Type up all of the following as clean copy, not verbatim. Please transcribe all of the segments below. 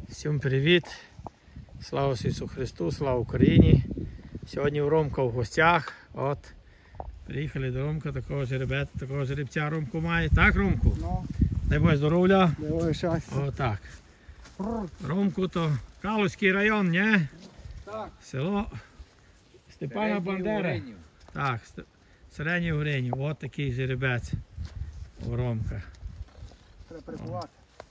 Всім привіт! Слава Ісусу Христу, слава Україні! Сьогодні у Ромка в гостях. От, приїхали до Ромка, такого жеребця, такого жеребця Ромку має. Так, Ромку? Ну. Дай Боже здоров'я. Дай Боже щастя. Отак. Ромку то Калузький район, не? Так. Село Степана Бандери. Так, Середній Уренів. От такий жеребець у Ромка. Треба перебувати.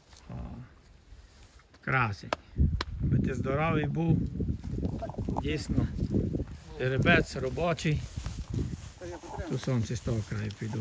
Красень. Аби ти здоровий був. Дійсно. Жеребець робочий. Тут сонце з того краю піду.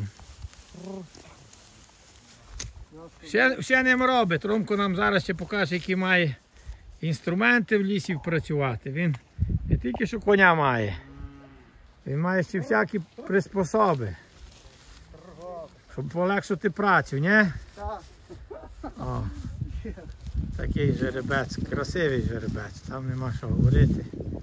Ще ним робить. Ромко нам зараз ще покаже, які має інструменти в лісі працювати. Він не тільки що коня має. Він має ще всякі приспособи. Щоб полегшити працю, не? Так. О, такий жеребець, красивий жеребець, там нема що говорити.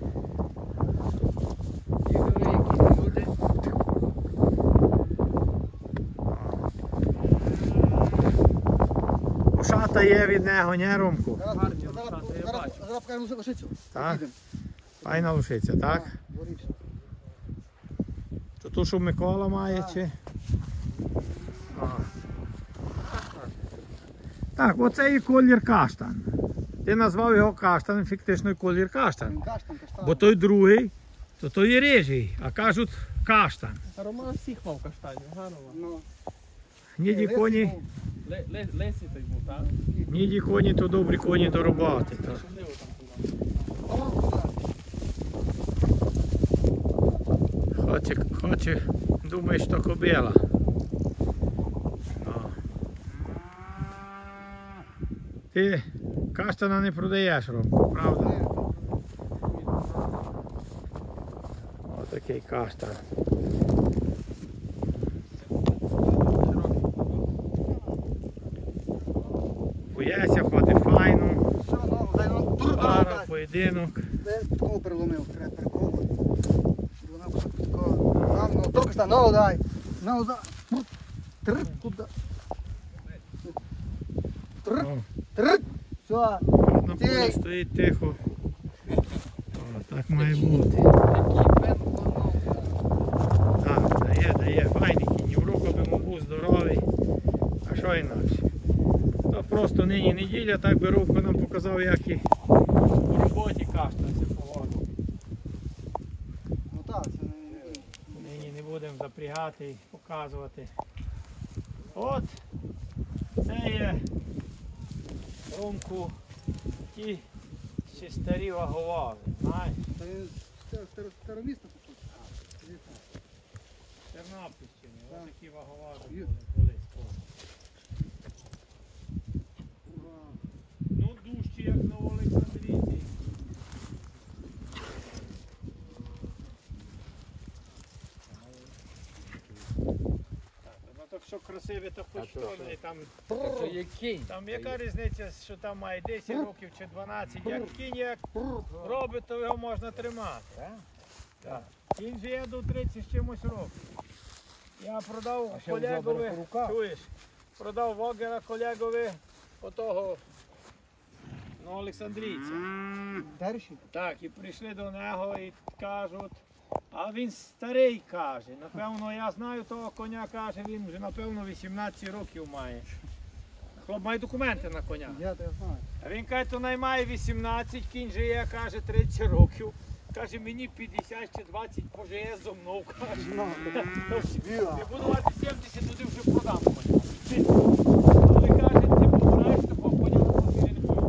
Ушата є від нього, не, Ромку? Зараз покажемо лошицю. Так? Файна лошиця, так? То ту, що Микола має, чи? Так, оце і колір каштан. Ти назвав його каштан, фактично колір каштан. Каштан. Бо той другий, то той є рижий, а кажуть каштан. Роман всіх мав каштанів, гарно. Ну. Ніді коні, Лесі той був, так? ніді коні, то добрі коні до роботи. То. Шумливо там туди. Хоче, думає, що кобила. О. Ти каштана не продаєш, Ромко, правда? Отакий каштан. Боєся, ходить файно. Все, ну, дай ну. Пара, поєдинок. Такого переломив, треба перековувати. Щоб вона була такого. Ну, то каштан, ну дай. Ну дай. Трик, туди. Трик, О, трик. Все. на полі стоїть тихо. О, так має бути. Так, дає, файний кінь. В руку би був здоровий. А що інакше? То просто нині неділя, так би Ромко нам показав, як і у роботі каштанці поводу. Ну так, це не... Нині не будемо запрягати і показувати. От, це є, Ромку, ті ще старі ваговази, знаєш? Це старомісто тут. Тернопільщини, ось такі ваговази Є. були колись. Ну, дужчі, як на Олександрійці. Ну так що красиві, то хоч що, там, Це є кінь. там яка різниця, що там має 10 років чи 12, як кінь як робить, то його можна тримати. Так. Кінь же є до 30 з чимось років. Я продав колегові, чуєш, продав вогера колегові отого, ну, Олександрійця. Перші? Так, і прийшли до нього і кажуть, а він старий, каже, напевно, я знаю того коня, каже, він вже напевно 18 років має. Хлоп має документи на коня. Я те знаю. А він каже, то наймає 18, кінь же є, каже, 30 років. Каже, мені 50 чи 20 пожиє зо мною, каже. Ну, Не буду мати 70, туди вже продам коня. Але каже, ти побираєш такого коня, то не пойму.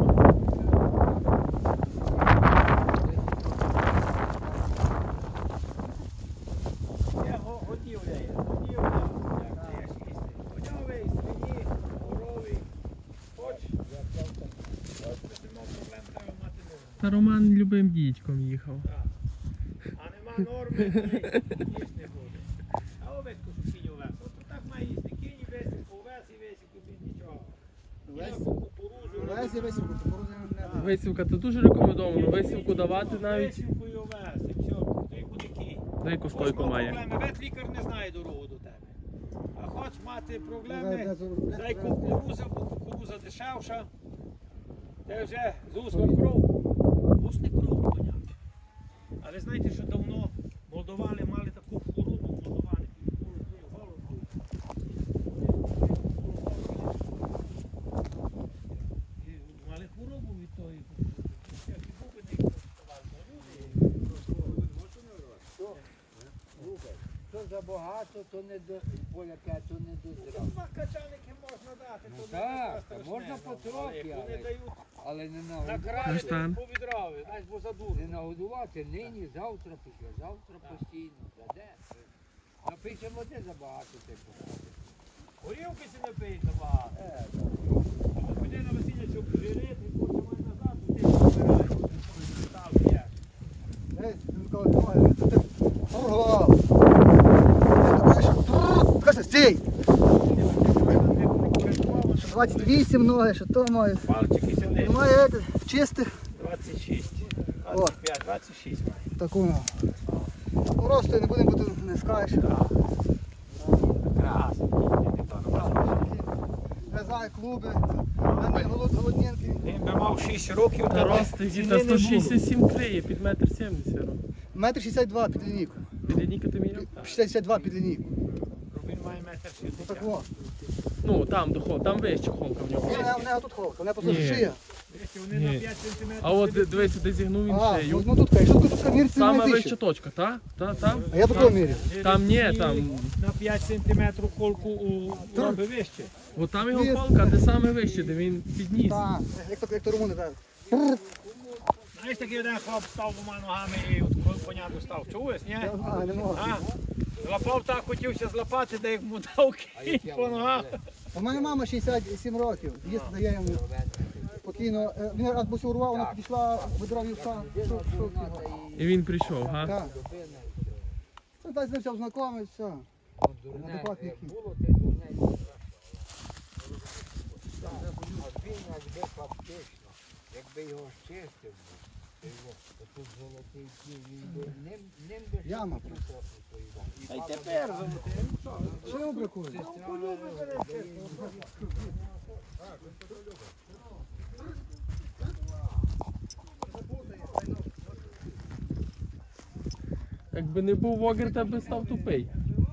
Є годівля є, годівля. Як даєш їсти. Коньовий, свині, коровий. Хоч? Нема проблем, треба мати норму. Та Роман любим дідьком їхав. А нема норми, їж не буде. А овечку, що кінь овес. От так має їсти. Кінь і весівку, овес і весівку, без нічого. Ніяку кукурузу. Лесі, весівку, кукурудзи не буде. Висівка, це дуже рекомендовано. Висівку давати навіть. Весівку і овес, і все. Той буде кінь. Деяку Хоч стойку мав має. проблеми, ветлікар не знає дорогу до тебе. А хоч мати проблеми, Зараз дай кукурузу, бо кукуруза дешевша. Це вже з усла кров. Усне кров коня. Але знаєте, що давно молдовани мали таку хворобу, молдовани. Мали хворобу від тої. Що забагато, то не до поляка, то не до здрав'я. Два качаники можна дати, то так, не можна страшне, потрохи, але але- вони дають Але не накрали, Каштан. повідрави, навіть бо задурно. не нагодувати нині, завтра, післязавтра постійно. Та де? Напийся води забагато типу. Горілки си не пий забагато. Піди на весілля, щоб жирити, потім май назад, то ти забираєш. Там є. Ей, Микола, давай, що ти порвав? Каже, стій! Що 28 ноги, що то має. Пальчики сюди. Має чистих 26. О. 25, 26 має. таку. Ну, росту не будемо, бо ти не скажеш. Не знаю, клуби, голодненький. Він би мав 6 років, Та рост ціни діта не було. 167 криє, під 1,70 м. Метр 62 під лінійку. Під лінійку ти міряв? 62 під лінійку. Він має метр 60. Отако. Ну, там до холка, там вище холка в нього. Не тут холка, не просто Ні. шия. Вони Ні. на 5 сантиметрів. А от дивіться, де зігнув він А, шею. ну тут, якщо тут мірці Саме не вища вище. точка, та? Там? А я такого мірю. Там ні, там. На 5 сантиметрів колку у роби вище. От там його холка, де саме вище, де він підніс. Так, як то румуни кажуть. Знаєш, такий один хлоп став двома ногами і от коня достав. Чуєш, ні? Я знаю, не можу. А? Злапав так, хотівся злапати, де йому дав кінь по ногах. У мене мама 67 років. Їсти дає йому спокійно. Він раз бусю урвав, вона підійшла, видрав вівса. І він прийшов, га? Так. Це так з ним все знайомий, все. Адекватний кінь. Було ти дурне. А він якби фактично, якби його чистив, то його тут золотий кінь, він би ним би ще Яма. трохи поїдав. А й тепер Що йому бракує? Якби не був вогер, то би став тупий.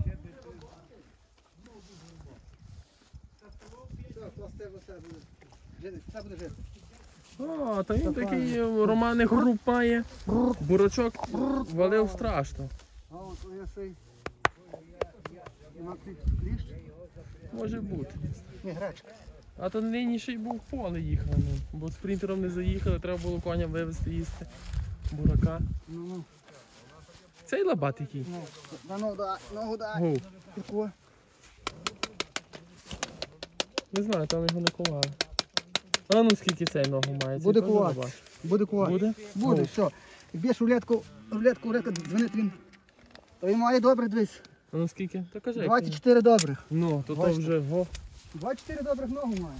Це буде жити. О, та він такий Романи груп має. Бурачок валив страшно. А от я цей. Кліщ? Може бути. Ні, гречка. А то нині ще й був в поле їхав, ну, бо спринтером не заїхали, треба було коня вивезти їсти. Бурака. Ну, Цей лабат який. ну, ногу дай. Гу. Тако. Не знаю, там його не кували. А ну скільки цей ногу має? Цей Буде теж кувати. лабат? Буде кувати. Буде? Буде, О. все. Як б'єш рулетку, дзвонить він. То він має добре, дивись. А ну скільки? Та кажи. як 24 добрих. ти. Ну, то Бачите? вже го. 24 добрих ногу має.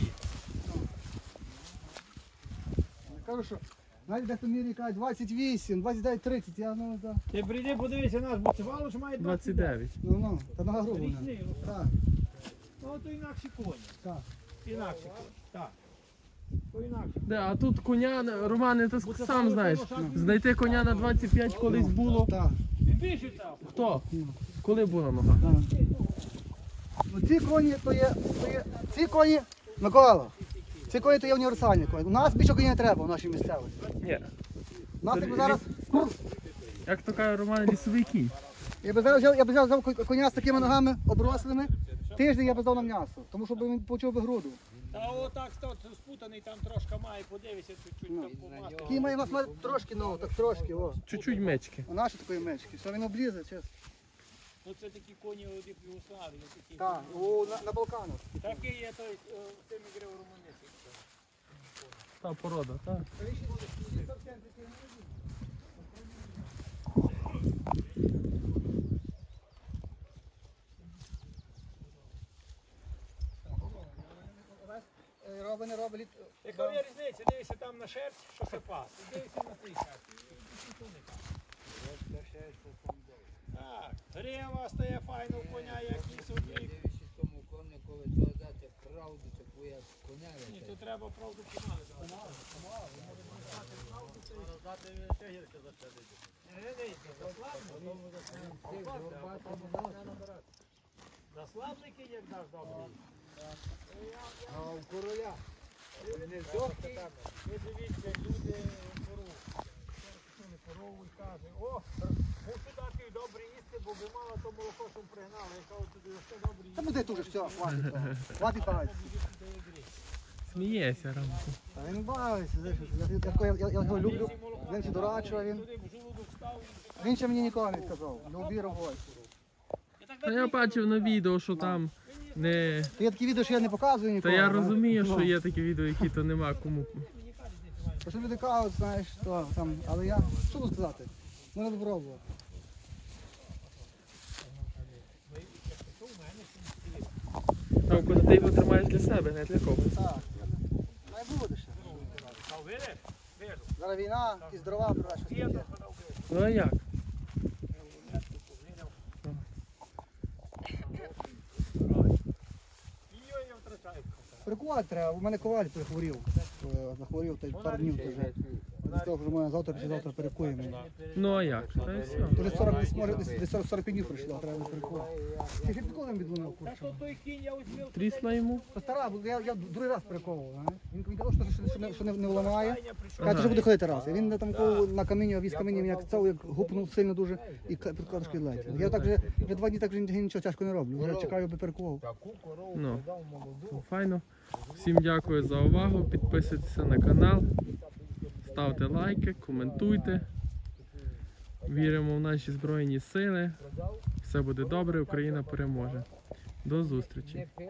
Я кажу, що навіть дехто міряє каже 28, 29, 30. Я ну, да. Ти прийди, подивися нас, бо це вало ж має 29. Ну, та нога грубо. вона. Річний, Так, ну то інакші коні. так. Інакші коні. Так. То інакші. Де, а тут коня, Романе, ти Бо це сам саме знаєш. лошадки. Знайти коня на 25 колись було. Так. Він більше там. Хто? Коли була нога? Ну, ці коні ці коні, Микола, ці коні то є універсальні коні. У нас більше коні не треба в нашій місцевості. Ні. У нас якби зараз, Як то каже Роман, лісовий кінь. я б зараз взяв коня з такими ногами оброслими, тиждень я б здав на м'ясо, тому що він почув би груду. Та отак став спутаний, там трошки має, подивися чуть-чуть там помати. Такий має у нас трошки ногу, так трошки, о. Чуть-чуть мечки. У наші такої мечки. Все, він облізе, чесно. Ну це такі коні у Югославії. Такі. Так, на Балканах. Такий є той, цим ігри у Румунії. Та порода, так. Робить, не робить. Яка є різниця? Дивися там на шерсть, що це пас. І дивися на цей шерсть. І тут не так. Так, грива стає файно у коня, як ніс одній. Дивишся тому коні, коли то дати правду, таку як коня. Ні, то треба правду помагати. Заслабний кінь, як даш добрий. А у короля. Не здохне. Ви дивіться, люди корову і каже, о, мушу дати їй добре їсти, бо би мало то молоко, що пригнали. Я кажу, тобі все добре їсти. Та буде тут вже все, хватить того. Хватить багато. Сміється Ромко. А він бавиться, я його люблю. Він ще дурачу, а він. Туди в желудок став і Він ще мені ніколи не сказав. Любі роботи. Та я бачив на відео, що там не. То є такі відео, що я не показую Та ніколи. я знаєш. розумію, Ну. що є такі відео, які то нема кому. То що люди кажуть, знаєш, то там, але я, що буду сказати? Можна попробувати. Ромко, ти його тримаєш для себе, не для когось. Так. Має буде ще. став, видиш? Вижу. Зараз війна, якісь дрова продаж, щось Є, таке. то подав вижу. Ну а як? І його не втрачають. Перекувати треба, у мене коваль перехворів. Захворів та й пару днів то вже. З того, що ми завтра чи завтра перекуємо. Ну а як? Та й все. То вже 40, може, десь 40 днів пройшло, треба перекувати. Ти ще підколем відлунив Та курчу. що той кінь я візьмів? Трісла йому? То стара, бо я другий раз перековував. знаєш. Він казав, що не вламає. Прийшов. Каже, що буде ходити раз. І він там на камінні, обвіз камінням, як цав, як гупнув сильно дуже і підкладочки летів. Я так вже 2 дні так вже нічого тяжко не роблю. Вже чекаю, аби перекував. Таку корову Ну. продав молоду. Ну, файно. Всім дякую за увагу. Підписуйтесь на канал, ставте лайки, коментуйте. Віримо в наші Збройні Сили. Все буде добре, Україна переможе. До зустрічі!